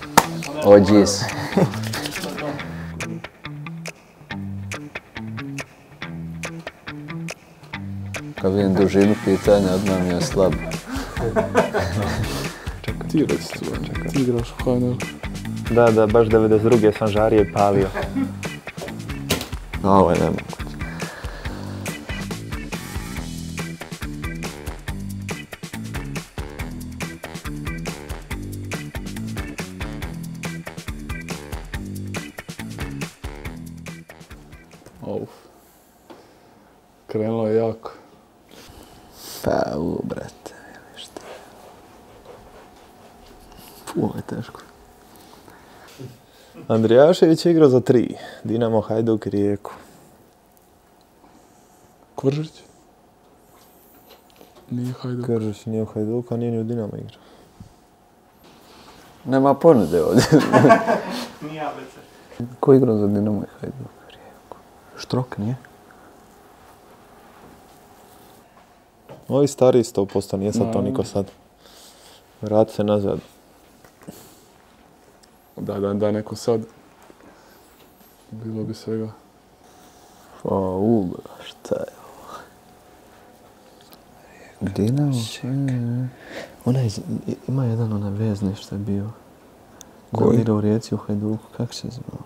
Oh jeez. Kad vidim dužinu pitanja, odmah mi je slab. Ti reci tu, ti igraš u HNL. Da, baš 92. sam žario i palio. Ovo je nemoguće. Auf. Krenulo je jako. Pa, brate, šta. Ovo je teško. Andrijašević je igrao za 3. Dinamo, Hajduk i Rijeku. Kvržić? Nije Hajduk. Kvržić nije u Hajduku, a nije ni u Dinamo igrao. Nema ponude ovdje. Ko je igrao za Dinamo i Hajduk? Štrok, nije? Ovi stariji 100%, nije sad to niko sad. Vrati se nazad. Da neko sad. Bilo bi svega. Šta je ovo? Dinamo? Ima jedan onaj vezni što je bio. Koji? Igra u Rijeci u Hajduku, kako se zvao?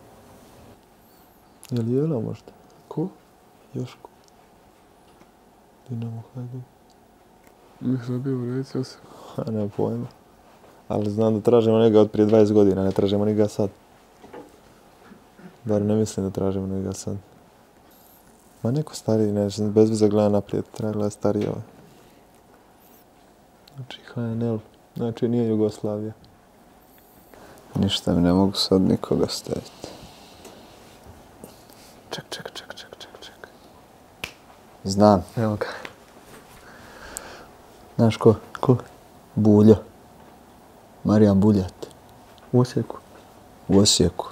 Je li Jela možda? Ko? Joško. Dinamo, Hajduk. Mislim da je bio u Rijeci Osijek. Nema pojma. Ali znam da tražimo njega od prije 20 godina, ne tražimo ni ga sad. Bar ne mislim da tražimo ni ga sad. Ma neko stariji, neće, bez vize gleda naprijed, treba gledati stariji ovaj. Znači HNL, znači nije Jugoslavija. Ništa mi ne mogu sad nikoga staviti. Ček. Znam. Evo ga. Znaš ko? Ko? Bulja. Marijan Buljat. U Osijeku. U Osijeku.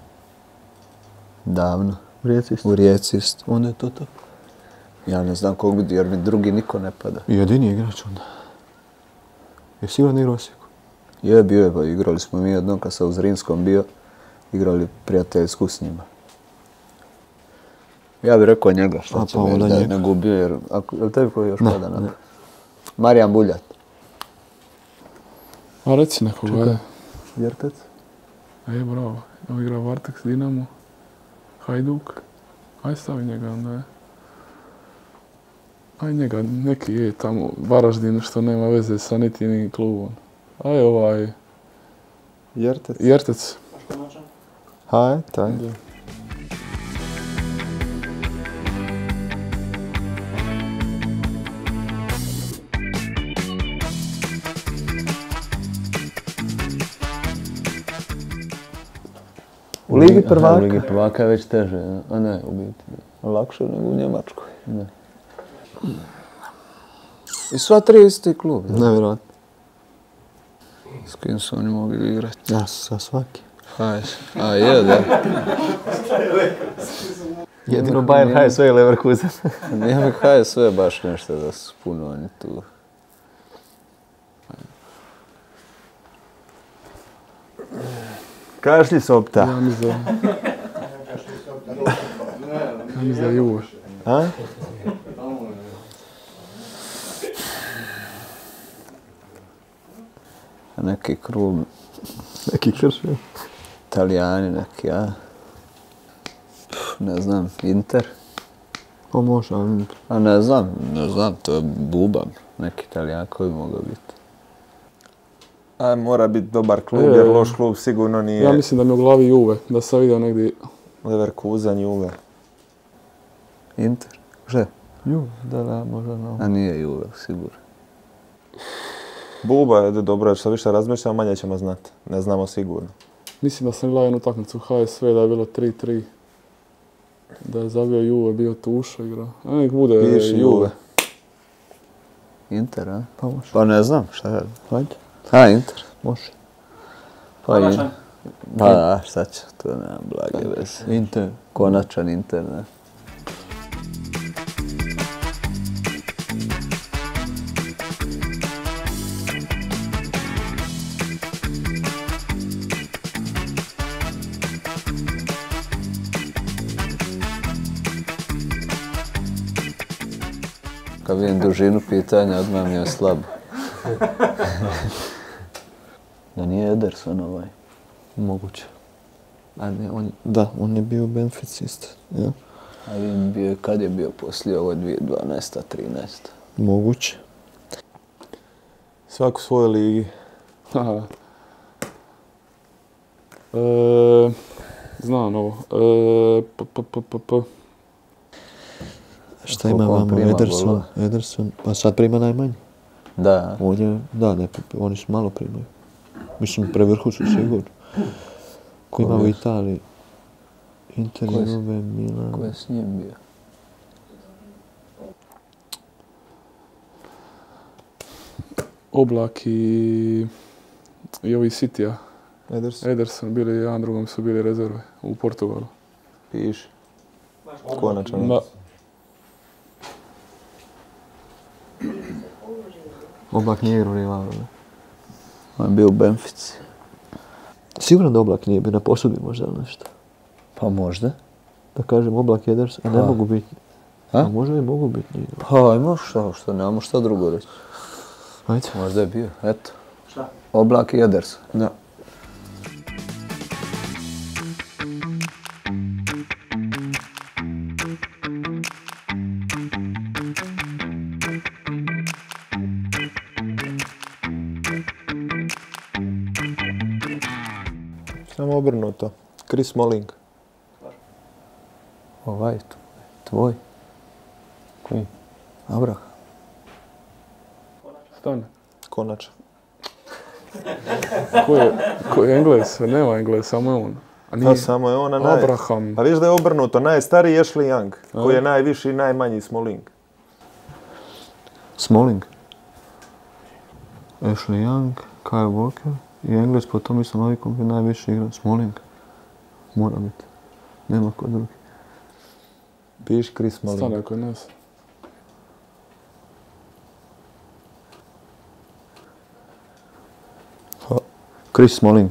Davno. U Rijeci isto. U Rijeci isto. Onda je to. Ja ne znam kog bi, jer mi drugi niko ne pada. Jedini igrač onda. Jesi sigurno da igra u Osijeku? Je, bio je, pa igrali smo mi jednom kad sam u Zrinskom bio. Igrali prijateljsku s njima. Ja bih rekao njega, šta će mi da ne gubio, jer... Jel tebi koji još pada na to? Marijan Buljat. A reci nekoga, ajde. Jertec? Bravo. On igra Varteks, Dinamo, Hajduk. Aj stavi njega onda, je. Aj njega, neki je tamo Varaždin što nema veze sa niti jednim klubom. Aj ovaj... Jertec? Jertec. Aj, taj. U Ligi prvaka? U Ligi prvaka je već teže, a ne, u biti. Lakše nego u Njemačkoj. Ne. I sva 3 isti klub. Nevjerojatno. S kim su oni mogli igrati? Ja, sa svaki. A je, da. Jedino Bayern HSV i Leverkusen. Nije mi HSV baš nešto da su puno oni tu. Kažeš li Sopta? Ja mislim da je Juve. A? Neki klub. Neki kršio. Italijani neki, a? Ne znam, Inter? Pa može, ali... A ne znam, to je buban. Neki Italijan koji bi mogao biti. A mora biti dobar klub, jer loš klub sigurno nije... Ja mislim da mi je u glavi Juve, da sam vidio negdje... Leverkusen, Juve. Inter? Že? Juve, da, možda no. A nije Juve, sigurno. Buba je dobro, što više razmišljamo, manje ćemo znati. Ne znamo sigurno. Mislim da sam gledao jednu utakmicu HSV, da je bilo 3-3. Da je zabio Juve, bio Tuša igrao. A nek bude Juve. Inter, a? Pa može. Pa ne znam, šta je? Hajde. A, Inter. Može. Konačan? Pa da, šta će, to nema blage veze. Inter. Konačan Inter, ne? Kad vidim dužinu pitanja, odmah mi je slabo. Da nije Ederson ovaj. Moguće. A ne, on... Da, on je bio u Benfici isto. Ja. A vidim bio, kad je bio poslije ovo 2012. 13. Moguće. Svak u svojoj ligi. Znam ovo. Šta ima vamo? Ederson. Pa sad prima najmanje. Da. On je, da, ne, oni su malo primaju. Mislim, prevrhu su sigurno. Ko ima u Italiji? Inter, Juve, Milan. Ko je s njim bio? Oblak i ovi City-a. Ederson bili, jedan drugom su bili rezerve u Portugalu. Piši. Konačno. Ma, Oblak nije igrao Rivalu, ne? On je bio u Benfici. Sigurno da Oblak nije bio na posudi možda ili nešto. Pa možda. Da kažem Oblak i Ederson, a ne mogu biti. A možda i mogu biti. Pa ajmo što, nemamo šta drugo reći. Ajde. Možda je bio, eto. Šta? Oblak i Ederson. Da. Samo obrnuto. Chris Smalling. Ovaj, tvoj. Koji? Abraham. Stane. Konačno. Ko je Engles? Nema Engles, samo je on. A nije, Pa samo je ona Abraham. Pa viš da je obrnuto. Najstariji je Ashley Young, koji je najviši i najmanji Smalling. Smalling. Ashley Young, Kyle Walker i Engles po tom istom logikom je najviše igra. Smalling. Mora biti. Nema kod drugi. Piš Chris Smalling. Stane kod nas. Chris Smalling.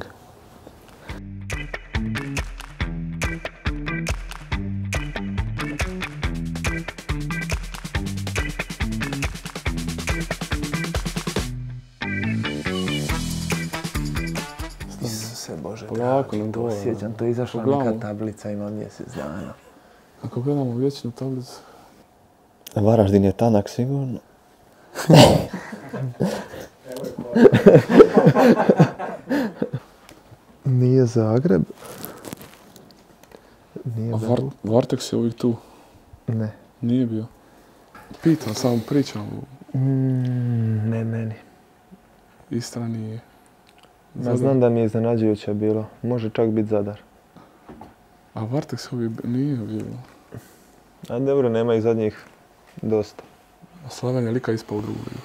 Isuse Bože. Polako nam to. Sjećam, to je izašla neka tablica, ima mjesec dana. Ako gledamo vječnu tablicu. Varaždin je tanak sigurno. Nije Zagreb. Nije A Varteks je uvijek tu. Ne. Nije bio. Pitam, samo pričam. Ne meni. Istra nije. Ja znam da mi je iznenađujuće bilo. Može čak biti Zadar. A Varteks uvijek nije bio. A dobro, nema ih zadnjih dosta. A Slaven je lika ispao u drugu ligu.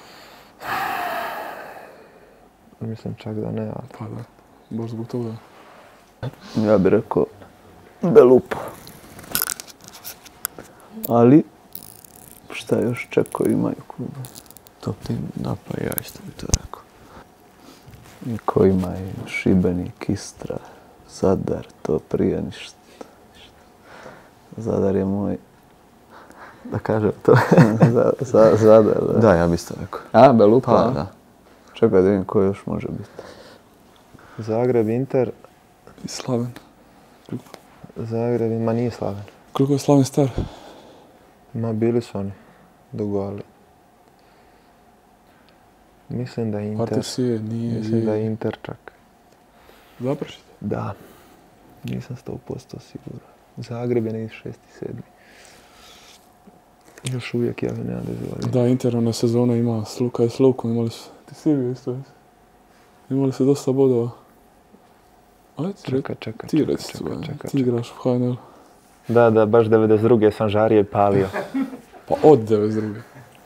Mislim čak da ne, ali... Pa da, baš zbog toga. Ja bih rekao Belupo. Ali, šta još čekaju imaju kluba? Top tim, da pa ja isto bi to rekao. I ko imaju Šibenik, Istra, Zadar, to prije ništa. Zadar je moj, Da kažem to. Zadar, da. Da, ja bi isto rekao. A, Belupo, Pa, a? da. Čekaj da vidim ko još može biti. Zagreb, Inter, I Slaven. Zagreb, ma nije Slaven. Koliko je Slaven star? Ma bili su oni dugo, ali... Mislim da je Inter. Varteks je, nije. Mislim da je Inter čak. Zaprašite? Da. Nisam 100% siguran. Zagreb je negdje 6. 7. Još uvijek ja ne adezivali. Da, Inter ona sezona ima Sluka i s Lukom, imali su. Ti si bio isto, jesi? Imali su dosta bodova. Ajde, Čekaj. ti reci, ti igraš u HNL. Da, baš 92. sam žario i palio. Pa od 92.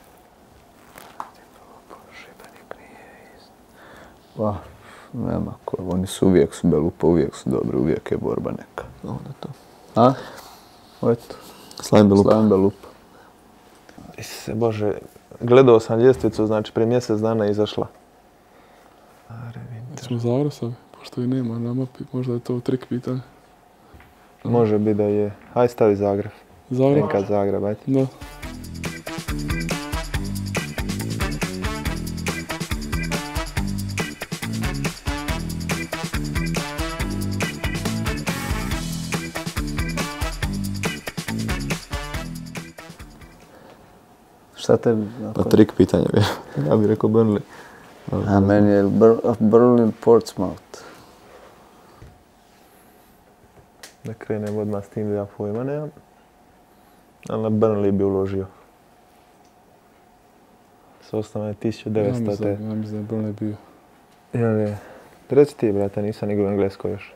Pa, nema ko, oni su uvijek su Belupo, uvijek su dobri, uvijek je borba neka. Onda to. A? Eto. Slaven Belupo. Slaven Belupo. Isuse Bože, gledao sam ljestvicu, znači prije mjesec dana je izašla. Smo Zagreb sad, pošto i nema na mapi, možda je to trik pitanje. Može biti da je. Aj stavi Zagreb. Zagreb? NK Zagreb, ajde. Da. Sad tebi... Pa trik pitanja bi. Ja bih rekao Burnley. A meni je Burnley Portsmouth. Da krenem odmah s tim da ja pojma nemam. Ali na Burnley bi uložio. S osnovne 1900. Ja mislim da je Burnley bio. Jel je? Reci ti, brate, nisam igrao u Engleskoj još.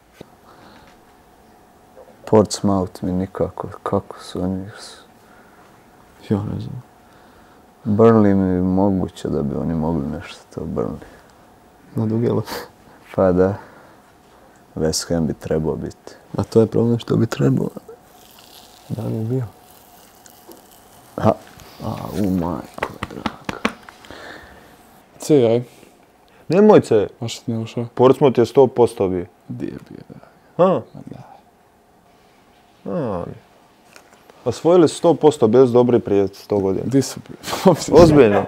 Portsmouth mi nikako, kako su oni... Ja ne znam. Burnley mi je moguće da bi oni mogli nešto to Burnley. Na dugelo. Pa da, West Ham bi trebao biti. A to je problem što bi trebalo. Da li je bio? Ha, majko draga. C, aj. Nemoj se, A što ti ne ušao? Portsmouth je 100% bio. Di je bio, da. Ha? Da. Osvojili su 100% bez dobri prije 100 godina. Di su bili? Ozbiljno.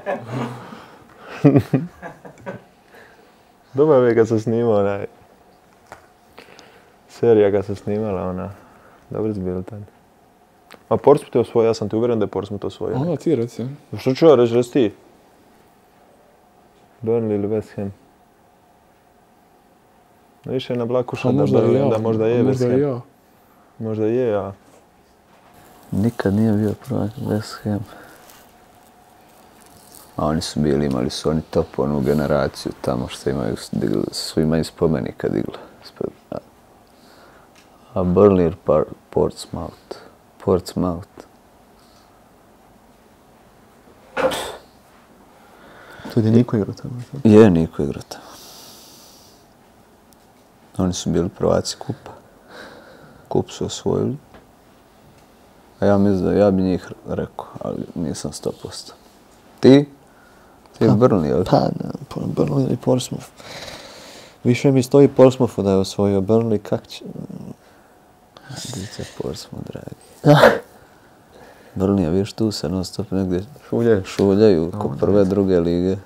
Dobar je kad se snimao onaj... Serija kad se snimala ona... Dobri su bili tad. A Portsmouth je osvojio, ja sam ti uvjeren da je Portsmouth osvojio. Onda ti reci. Što ću ja reći, reci ti? Burnley ili West Ham? Više je na Blakuša da možda je West Možda i Ham. ja. Možda je, ja. Nikad nije bio prvak West Ham. A oni su bili, imali su oni top onu generaciju tamo što imaju, su imaju spomenika digla. A Burnley Portsmouth. Tu je niko igrao tamo. Je, niko igrao tamo. Oni su bili prvaci kupa. Kup su osvojili. A ja mislim da ja bi njih rekao, ali nisam 100%. Ti? Ti je Burnley, jel? Pa, Burnley ili Portsmouth. Više mi stoji Portsmouthu da je osvojio Burnley, kak će... Dice Portsmouth, dragi. Burnley, vidiš tu se non stop negdje šuljaju ko prve, druge lige.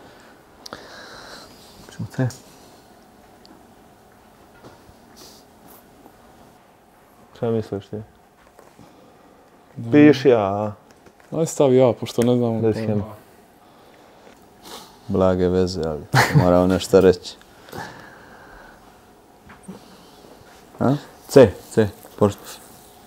Čemo te? Šta misliš ti? Piši ja, a? Aj stavi ja, pošto ne znam. West Ham. Blage veze, ali moram nešto reći. A? C, Portsmouth.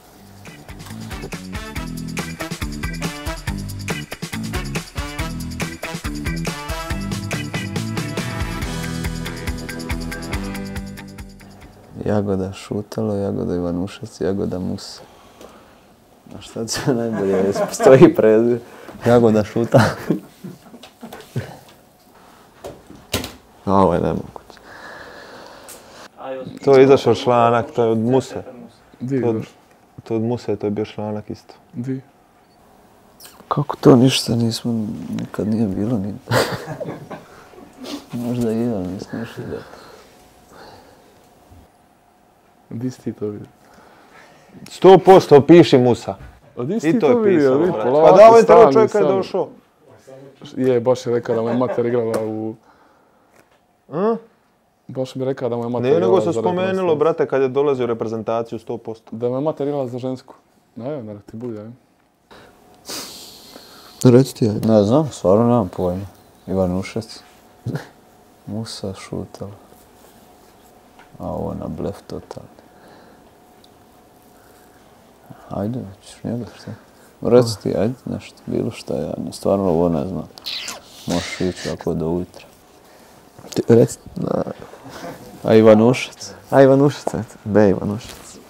Jagoda Šutalo, Jagoda Ivanušac, Jagoda Musa. A šta će najbolje, stoji preziv. Jagoda Šuta. A ovo je nemoguće. To je izašao članak, to je od Muse. Di ideš? To od Muse, to je bio članak isto. Di? Kako to ništa nismo, nikad nije bilo ni... Možda i ja, nismo išli da... Di si ti to vidio? 100% piši Musa. A di si I ti to to je vidio? pisao. Vidi, brate. polako, Pa da, ovaj stani, tamo čovjek je stani. došao. Je, baš je rekao da mu je mater igrala u... Baš mi je rekao da mu je mater Nije igrala nego se za spomenulo, reprezentaciju. brate, kad je dolazio u reprezentaciju 100%. Da mu je mater igrala za žensku. Evo, nek ti bude, ajde. Reci ti, ajde. Ne znam, stvarno nemam pojma. Ivanušac. Musa Šutalo. A ovo na blef totalni. Ajde, ćeš njega šta? Reci ti, ajde, nešto, bilo šta, ja stvarno ovo ne znam. Možeš ići ako do ujutro. Reci. A Ivanušac? A Ivanušac, eto. B Ivanušac.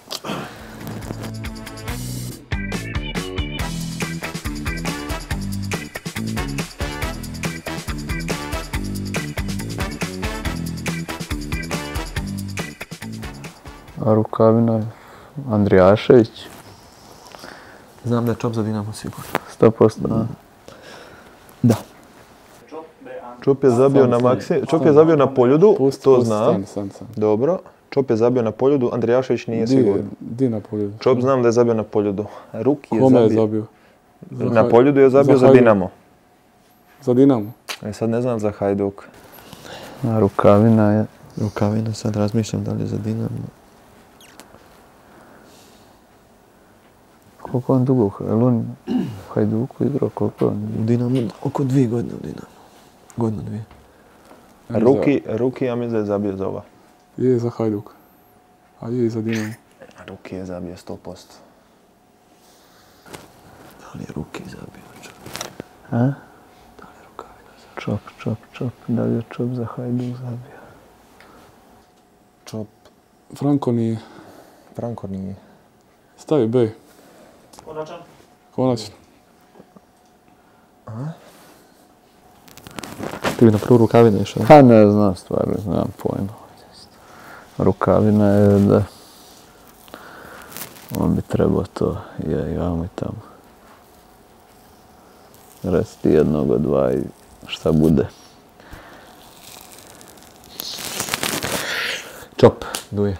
A Rukavina Andrijašević? Znam da je Čop za Dinamo sigurno. 100%, a? Da. Čop je zabio na Čop je zabio na Poljudu, to znam. Stani. Dobro. Čop je zabio na Poljudu, Andrijašević nije sigurno. Di na Poljudu? Čop znam da je zabio na Poljudu. Ruki je Kome je zabio. zabio? Na Poljudu je zabio za Hajduk. Dinamo. Za Dinamo? Sad ne znam za Hajduk. A Rukavina je... Rukavina, sad razmišljam da li je za Dinamo. Koliko on dugo, jel on u Hajduku igrao, koliko on? U Dinamo, oko 2 godine u Dinamo. Godinu, 2. Ruki, ja mislim da je zabio za ova. Je za Hajduk. A je i za Dinamo. Ruki je zabio 100%. Da li je Ruki zabio, čovjek? A? Da li je Rukavina zabio? Čop. Da li je Čop za Hajduk zabio? Čop. Franko nije. Franko nije. Stavi B. Konačno. Ti bi na prvu Rukavina išao? Pa ne znam stvarno, nemam pojma. Rukavina je da on bi trebao to i vamo i tamo. Resti jednog od dva i šta bude. Čop, Duje.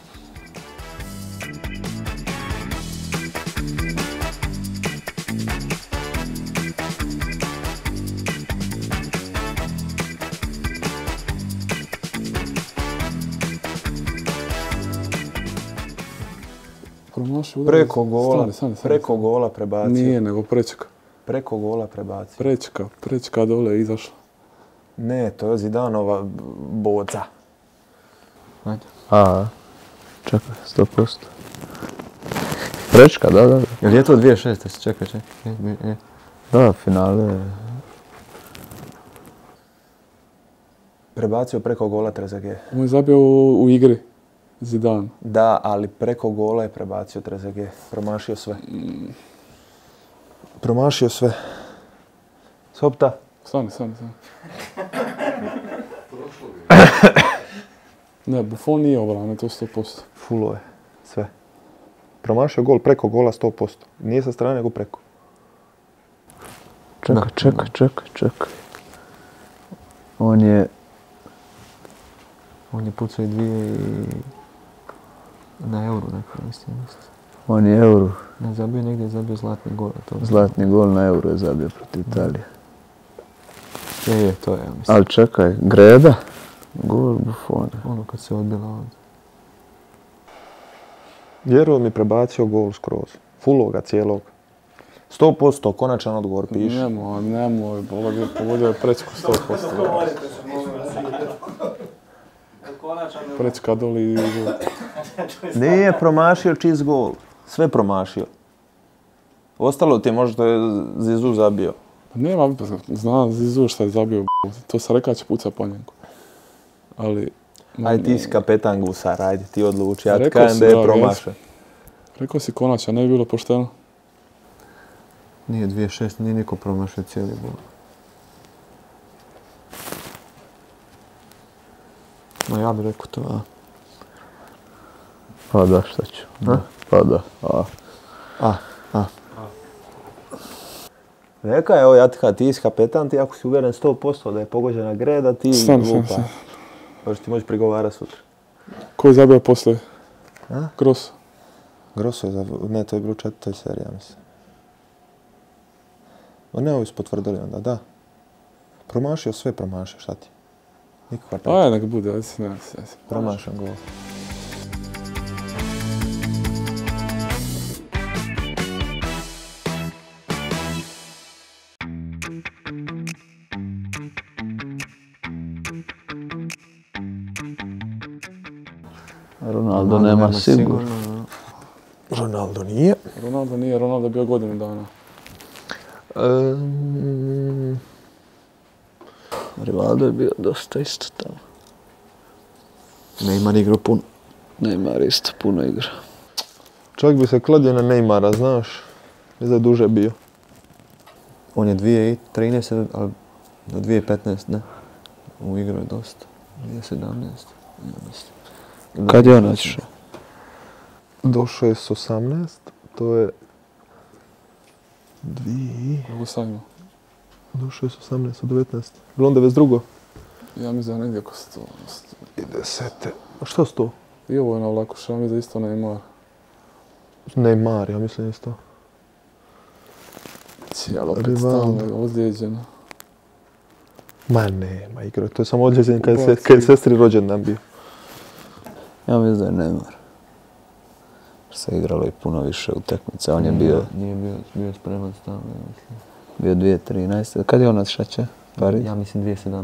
Promašio udarac. Preko gola, Stani. preko gola prebacio. Nije, nego prečka. Preko gola prebacio. Prečka dole je izašla. Ne, to je Zidanova boca. Ajde. A, čekaj, 100%. Prečka, da. Jel je to 2006? Čekaj. Da, finale. Prebacio preko gola Trezeguet. On je zabio u igri. Zidane. Da, ali preko gola je prebacio Trezeguet. Promašio sve. Promašio sve. Sopta. Stani. Ne, Buffon nije obrane, to je 100%. Fulo je. Sve. Promašio gol preko gola 100%. Nije sa strane, nego preko. Čekaj. On je pucao i 2 na Euro, neko mislim. On je Euro. Ne, zabio zlatni gol. Zlatni gol na Euro je zabio protiv Italije. Je, to je, ja mislim. Ali čekaj, Greda? Gol Buffona. Ono kad se odbila ovdje. Vjerujem mi prebacio gol skroz. Fuloga cijelog. 100% konačan odgovor piše. Nemoj, pogodio je prečku 100%. Prečka doli i gol. Nije promašio čist gol. Sve promašio. Ostalo ti je možda Zizu zabio. Nema, zna Zizu šta je zabio. To sam rekao će puca po njegu. Ali... Ajde, ti si kapetan gusar, ajde, ti odluči. Ja ti Rekao kajem si, da je da, promašen. Rekao si konačno, ne bi bilo pošteno. Nije 2006, nije niko promašio cijeli gol. No ja bih rekao to, a? Pa da, šta ću? Pa da, Rekao je, evo ja ti si kapetan, ti ako si uvjeren 100% da je pogođena Greda, ti lupa. Možeš ti moći prigovarati sutra. Ko je zabio poslije? Grosso. Grosso je zabio, ne, to je bilo u 4. seriji, ja mislim. Ne, ovi su potvrdili onda, da. Promašio, sve promašio, šta ti? Nikakva tako. Ajde, nek bude, ajde. Promašan gol. Ronaldo nema sigurno. Ronaldo nije. Ronaldo je bio godinu dana. Rivaldo je bio dosta isto tamo. Neymar igrao puno. Neymar isto puno igra. Čovjek bi se kladio na Neymara, znaš. Mislim da je duže bio. On je 2013, ali do 2015, ne. U igru je dosta. 2017, ja mislim. Kad je on otišao? Došao je s 18, to je... Kako sam imao? Došao je s 18, od 19. Bilo on 92. Ja mislim da negdje oko 100. I 10. A što 100? I ovo je na Vlakuša, ja mislim da isto Neymar. Neymar, ja mislim isto. Cijelo opet stalno ozlijeđeno. Ma nema igrao, to je samo odljeđen kad je sestri rođendan bio. Ja mislim da je Neymar. se igralo i puno više utakmica. On je bio... Nije bio spreman stalno, ja mislim. Bio 2013. Kad je on otišao će? Pariz? Ja mislim 2017.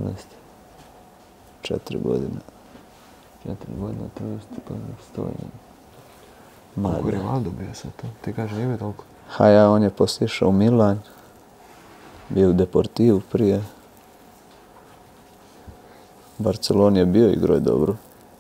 4 godine. 4 godine, 30, pa 100 je. Koliko je Rivaldo bio sad to? Ti kaže nije bio toliko. On je poslije išao u Milan. Bio u Deportivu prije. Barcelona je bio, igrao je dobro.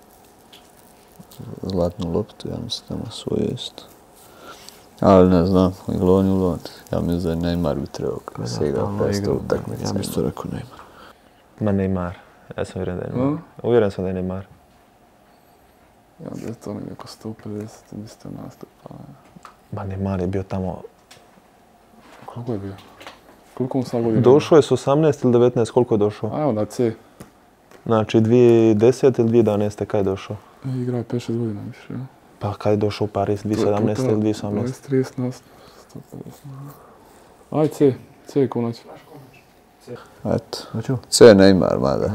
Zlatnu loptu, ja mislim tamo svoje isto. Ali ne znam, igrao on u Lond. Ja mislim da je Neymar bi trebao kada se igra 500 utakmica. Ja mislim to rekao Neymar. Ma Neymar. Ja sam uvjeren da je Neymar. Uvjeren sam da je Neymar. Ja da je to nekako 150 isto nastupa. Ma Neymar je bio tamo... Koliko je bio? Koliko mu sad godina? Došao je s 18 ili 19, koliko je došao? A evo na C. Znači 2010 ili 2011. kad je došao? Igrao je 5-6 godina više, ja? Pa kad je došao u Pariz, 2017 ili 2018? 20-30 nastupa. 150. Aj C. C konačno. Eto. C Neymar, mada.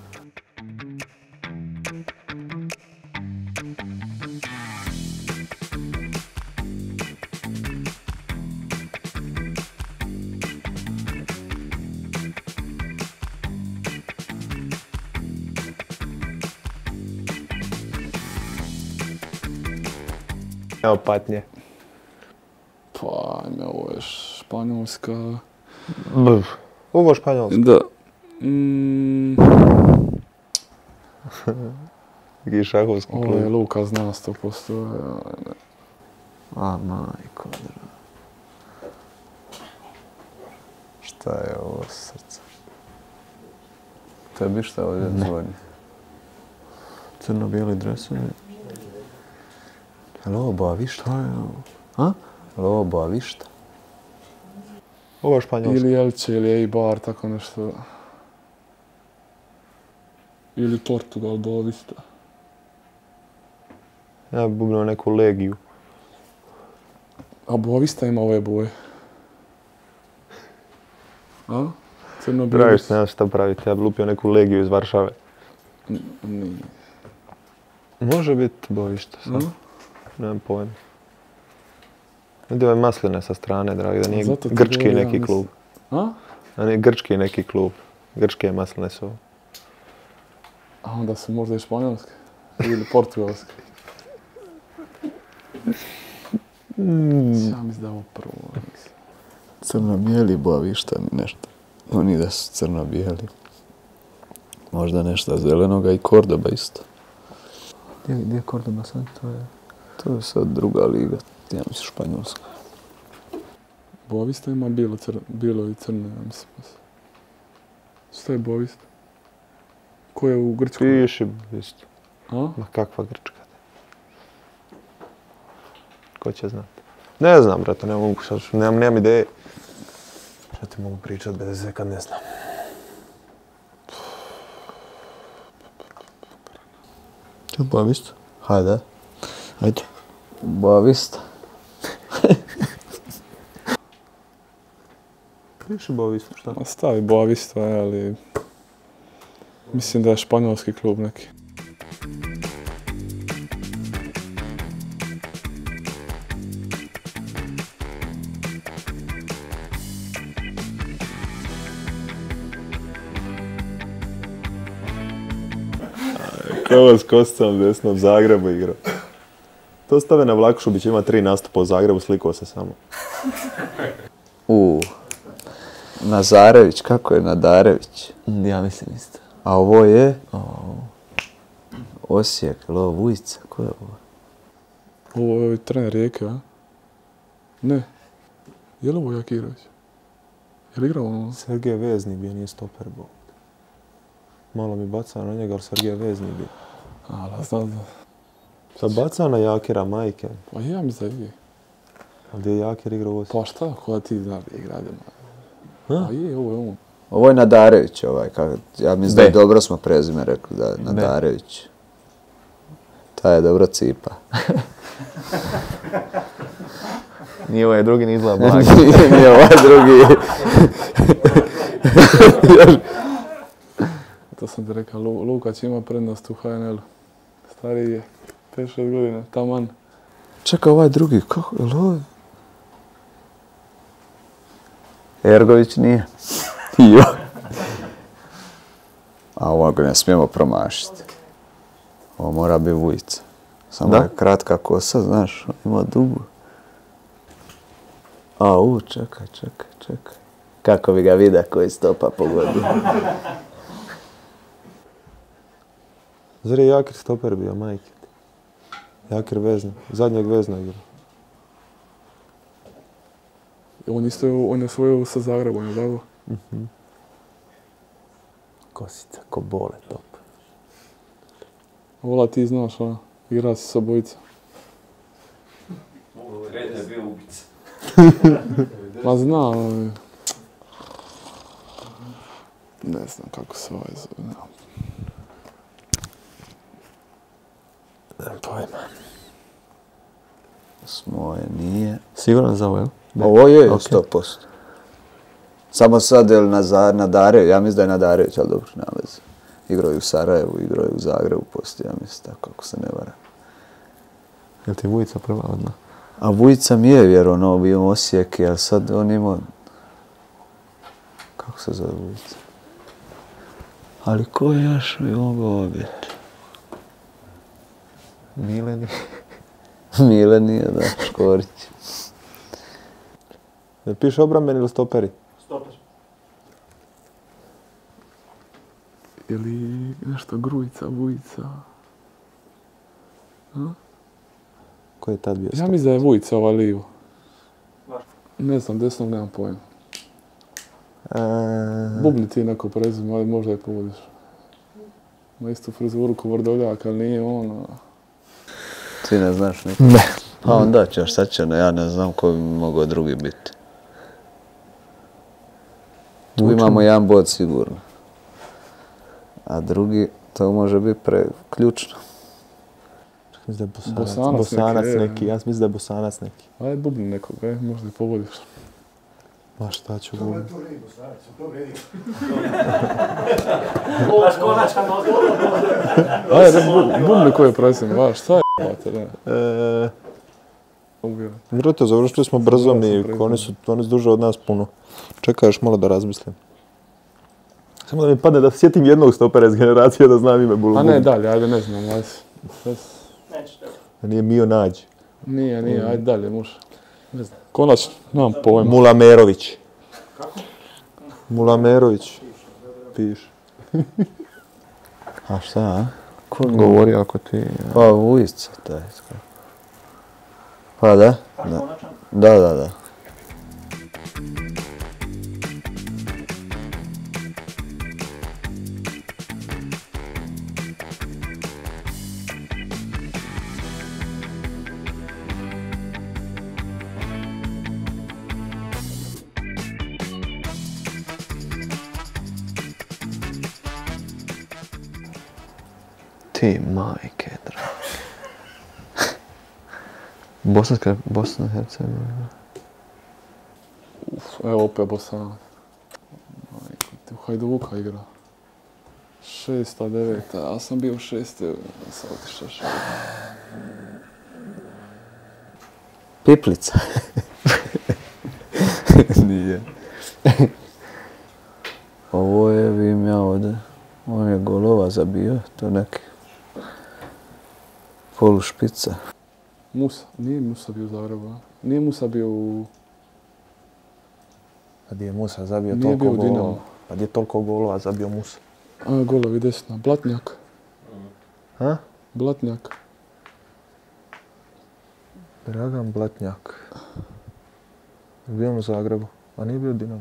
Evo patnje. Pa, ajme, ovo je Španjolska. Ovo je Španjolska. Da. Neki šahovski Ovo klub. je Luka zna 100%. A, majko. Šta je ovo srce? Tebi šta ovdje zvoni? Crno-bijeli dresovi. Je li ovo Boavišta? Šta je ovo? A? Je li ovo Boavišta? Ovo je Španjolska. Ili Elche ili Eibar, tako nešto. Ili Portugal, Boavista. Ja bi bubnuo neku Legiju. A Boavista ima ove boje. A? Crno-bijeli. Praviš, nemam šta praviti, ja bi lupio neku Legiju iz Varšave. Nije. Može biti bojište sad. Nemam pojma. Vidi ove masline sa strane, dragi, da nije Zato ti grčki govorim, ja neki mislim. klub. A? Da nije grčki neki klub. Grčke masline su ovo. A onda su možda i španjolske. Ili portugalske. Ja mislim da je ovo prvo. Mislim. Crno-bijeli Boavišta, nešto. Oni da su crno-bijeli. Možda nešto zelenoga i Kordoba isto. Gdje je Kordoba sad? To je sad druga liga, ja mislim Španjolska. Boavista ima bilo i crno, ja mislim. Šta je Boavista? Ko je u Grčkoj? Piši isto. A? Ma kakva Grčka. Ko će znati? Ne znam, brate, ne mogu, nemam ideje. Šta ti mogu pričat bez veze kad ne znam. To je Boavista? Hajde. Ajde. Boavista. Piši Boavistu, šta? Ma stavi Boavista, ali... Mislim da je španjolski klub neki. Kolo s kosticom desno u Zagrebu igrao. To stave na Vlakušubić, ima 3 nastupa u Zagrebu, slikao se samo. Nazarević, kako je Nadarević? Ja mislim isto. A ovo je? Osijek, ili ovo Vujica, ko je ovo? Ovo je trener Rijeke, a? Ne. Je li ovo Jakirović? Je li igrao ono? Sergej Vezni bio, nije stoper bio. Malo mi bacao na njega, ali Sergej Vezni bio. Ali znam. Sad bacao na Jakira, majke. Pa ja mislim da je. A gdje je Jakir igrao u Osijeku? Pa šta, ko da ti znaš da igra? A je, ovo je on. Ovo je Nadarević, ja mislim da je dobro smo prezime rekli, da je Nadarević. Ta je dobro cipa. Nije ovaj drugi, ni izgleda blag. Nije ovaj drugi. To sam ti rekao, Lukač ima prednost u HNL-u. Stariji je, 5-6 godina, taman. Čekaj, ovaj drugi, kako, je li ovaj? Ergović nije. Jo. A ovog ne smijemo promašiti. Ovo mora biti Vujica. Samo je kratka kosa, znaš, ima dugu. Čekaj. Kako bi ga vidio koji stopa pogodio. Zar je Jakir stoper bio, majke? Jakir vezna, zadnjeg vezna igra. On je osvojio sa Zagrebom, je tako? Kosica, ko bole, top. Vola ti znaš, igra si s obojica. Red je bio ubica. Ma znam, ne znam kako se ovaj zove. Nemam pojma. Smoje nije. Siguran za ovo, jel? Ovo je 100%. Samo sad je li Nadarević, ja mislim da je Nadarević, ali dobro, nema veze. Igrao je u Sarajevu, igrao je u Zagrebu poslije, ja mislim tako, ako se ne vara. Jel ti Vujica prva odmah? A Vujica mi je vjerovno bio Osijek, ali sad on ima... Kako se zove Vujica? Ali ko je još bi mogao biti? Mileni. Mileni, da, Škorić. Jel piše obrambeni ili stoperi? Stoper. Ili nešto Grujica, Vujica. Ko je tad bio Ja stoper? mislim da je Vujica ova livo. Ne znam, desnog nemam pojma. Bubni ti neko prezime, ali možda je povodiš. Ima istu frizuru ko Vrdoljak, ali nije on. Ti ne znaš nikog? Ne. Pa onda ćeš, sad će, ja ne znam ko bi mogao drugi biti. Tu imamo jedan bod sigurno. A drugi, to može biti ključno. Mislim da je Bosanac Bosanac neki, neki, ja mislim da je Bosanac neki. Ajde bubni nekog, možda i povodiš. Ma šta ću gubiti? Baš konačan odgovor. Ajde, bubni koji je prezime, vaš, šta je bate, ne? Uvjeren. Vrto, završili smo brzo mi, oni su duže od nas puno. Čekaj još malo da razmislim. Samo da mi padne da sjetim jednog stopera iz generacije da znam ime Bulu. A ne, dalje, ajde, ne znam, ajde. Neće tebe. Nije Mio Nađ. Nije, ajde dalje, može. Ne znam. Konačno, nemam pojma. Mulamerović. Kako? Mulamerović. Piše. A šta, a? Ko govori ako ti... Pa Vujica, taj. Pa da? Da. Ti majke, dragi. Bosna i Hercegovina. Evo opet Bosanac. Majko, ti u Hajduka igra. 6. 9. Ja sam bio 6. Sam otišao 6. Piplica. Nije. Ovo je, vidim ja ovdje, on je golova zabio, to neki polušpica. Musa, nije Musa bio u Zagrebu, a? Nije Musa bio u... Pa gdje je Musa zabio Nije toliko bio u golova? Dinamu. Pa gdje je toliko golova zabio Musa? Golovi desna, Blatnjak. Ha? Blatnjak. Dragan Blatnjak. Bio on u Zagrebu, a nije bio u Dinamu.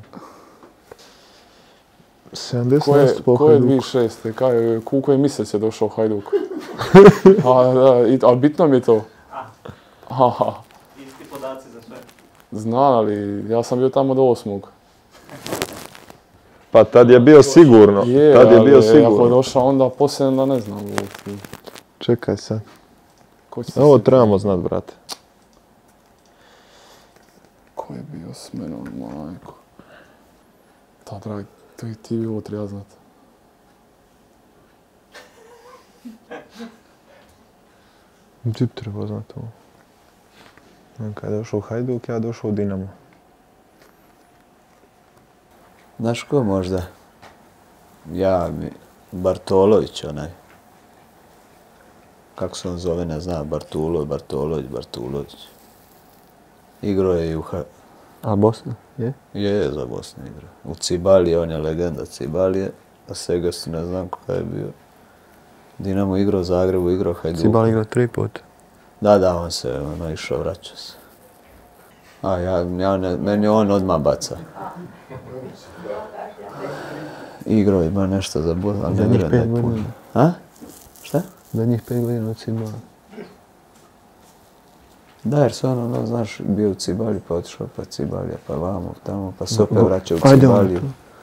70 po Ko je Hajduku. 2006. U koji mjesec je došao u Hajduk? A bitno mi je to. Aha. Isti podaci za sve. Znam, ali ja sam bio tamo do 8. Pa tad je bio sigurno. Tad je bio Ako je sigurno. došao onda poslije, onda ne znam. Čekaj sad. Ko će se Ovo sjetiti? trebamo znat, brate. Ko je bio s menom, majko? Da, dragi, ti bi ovo treba znat. Ti bi trebao znat ovo. On kad je došao u Hajduk, ja došao u Dinamo. Znaš ko možda? Bartolović onaj. Kako se on zove, ne znam, Bartulović. Igrao je i u A Bosna? Je? Je za Bosnu igrao. U Cibalije, on je legenda Cibalije, a Segas ne znam koja je bio. Dinamo igrao, Zagrebu igrao, Hajduku. Cibali igrao 3 puta. Da, on se išao, vraćao se. Meni on odmah baca. Igrao ima nešto za Bosnu, ali ne vjerujem da je puno. A? Šta? Zadnjih 5 godina od Cibali. Da, jer se ono, znaš, bio u Cibaliji, pa otišao pa Cibalija, pa vamo, tamo, pa se opet vraćao u Cibaliju.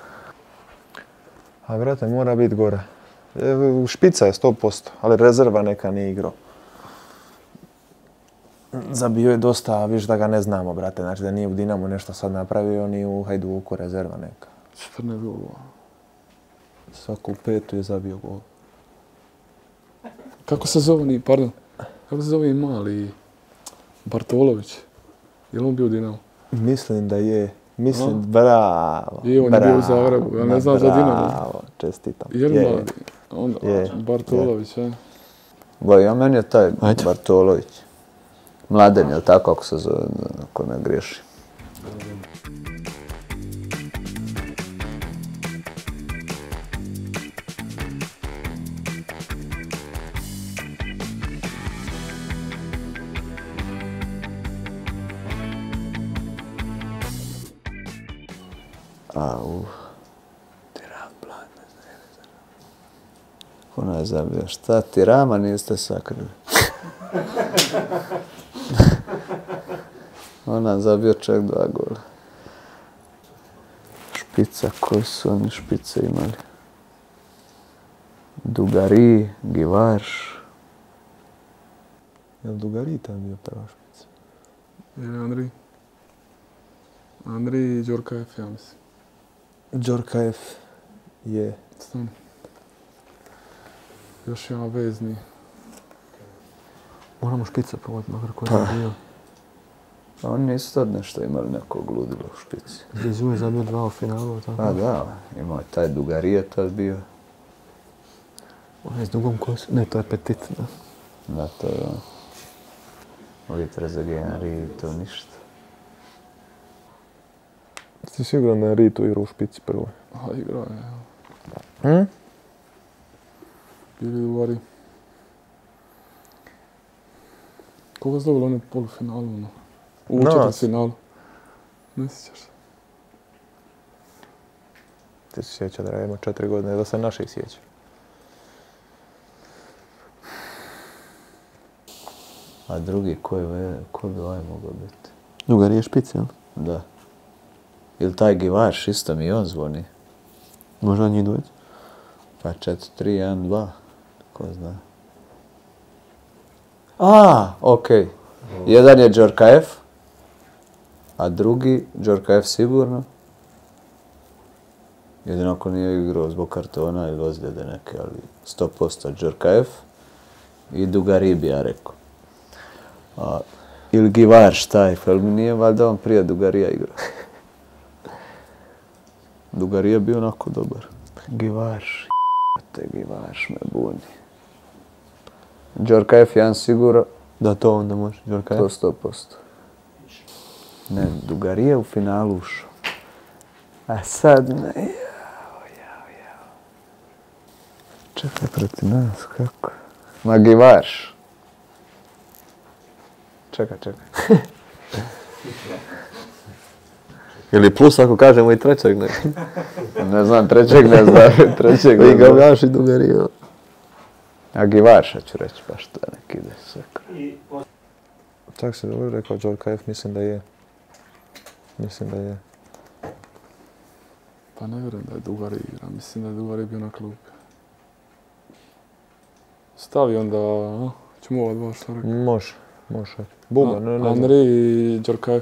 A brate, mora biti gore. Špica je 100%, ali rezerva neka nije igrao. Zabio je dosta, a viš da ga ne znamo, brate. Znači da nije u Dinamu nešto sad napravio, ni u Hajduku rezerva neka. 14 golova. Svaku petu je zabio gol. Kako se zove mali Bartolović? Je li on bio u Dinamu? Mislim da je. Bravo. Je, on je bio u Zagrebu, ja ne znam za Dinamo. Bravo, čestitam. Je li mladi? Onda, Bartolović, je. Ja meni je taj Bartolović. Mladen, je li tako ako se zove, ako ne griješim? Tiram, ne znam. Ona je zabio. Šta, Tirama niste sakrili? Ona zabio čak 2 gola. Špica, koji su oni špice imali? Dugari, Givarš. Je li Dugari tam bio prva špica? Je Andrij i Đorkaev, ja mislim. Đorkaev je. Stani. Još jedan vezni. Moramo špica pogledati, makar koji je bio. Pa oni nisu sad nešto imali nekog ludila u špici. Zizou je zabio 2 u finalu, tako? A da, imao je taj Dugarije tad bio. Onaj s dugom kosom. Ne, to je Petit, da. Da, to je on. Ovi Trezeguet, to ništa. Ti siguran da je Rito igrao u špici prvoj? Aha, igrao je. Bili Dugari. Koga se dobilo ono polufinalu, ono? U četvrtfinalu. Ne sjećaš se? Ti se sjeća da je imao 4 godine, da se naših sjeća. A drugi, ko bi ovaj mogao biti? Dugari je špica, jel? Da. Ili taj Givarš, isto mi on zvoni. Možda njih dvojica? Pa 4-3-1-2, ko zna. Okej. Jedan je Đorkaev, a drugi, Đorkaev sigurno. Jedino ako nije igrao zbog kartona ili ozljede neke, ali 100% Đorkaev i Dugari bi ja rekao. Ili Givarš taj, jer mi nije valjda on prije Dugarija igrao. Dugarija je bio onako dobar. Givarš, Givarš me buni. Đorkaev jedan sigurno. Da, to onda može, Đorkaev. To 100%. Ne, Dugarija u finalu ušao. A sad ne, jao. Čekaj proti nas, kako? Ma Givarš. Čekaj. Ili plus ako kažemo i trećeg ne. Ne znam, trećeg ne znam. I Gavljaš i Dugarija. A Givarša ću reći, pa što je neki ide sekra. Tako se dobro rekao Đorkaev, mislim da je. Pa ne vjerujem da je Dugari igra, mislim da je Dugari bio na klupi. Stavi onda, ćemo ova dva što rekao. Može. Buba, ne znam. Andrij i Đorkaev.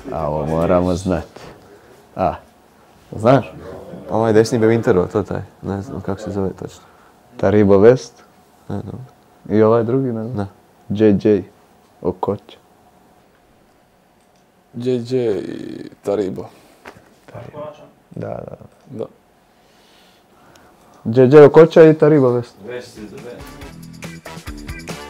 A ovo moramo znati. A, znaš? Ovaj desni bio Intervo, to taj. Ne znam kako se zove točno. Taribo West Ne, dobro. i ovaj drugi, ne znam. JJ Okocha. JJ i Taribo. Konačno. Da. Da. JJ Okocha i Taribo West. Vest is the best.